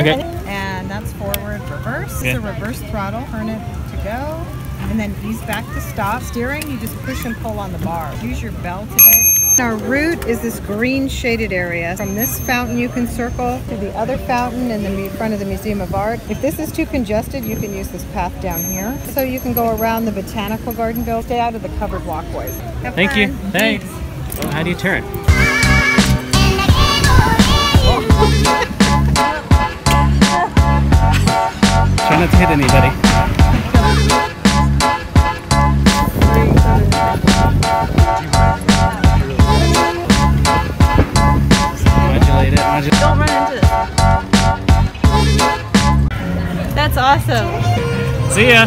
Okay. And that's forward, reverse. It's a reverse throttle. Turn it to go. And then ease back to stop. Steering, you just push and pull on the bar. Use your bell today. Our route is this green shaded area. From this fountain you can circle to the other fountain in the front of the Museum of Art. If this is too congested, you can use this path down here. So you can go around the Botanical Garden Bill. Stay out of the covered walkways. Thank you. Thanks. Well, how do you turn? Try not to hit anybody. Modulate it. Don't run into this. That's awesome. See ya.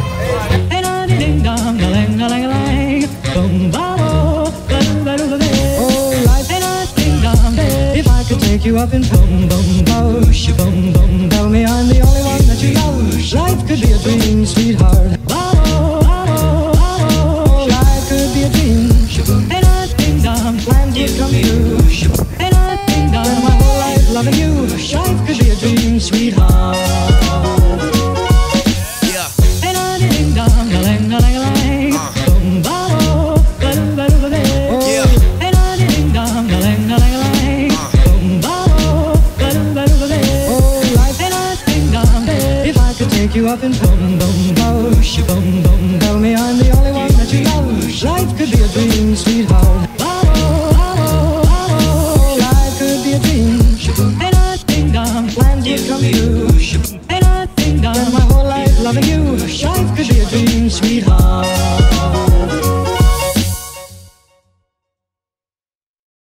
If I could take you up and boom, boom, boom, boom, boom, tell me I'm the only one that you love. Life could be a dream, sweetheart. Life could be a dream. Plans would come true. Spend my whole life loving you. Life could be a dream, sweetheart. Take you up and boom, boom, boom, boom, boom. Tell me I'm the only one that you love. Life could be a dream, sweetheart. Life could be a dream. Plans would come true.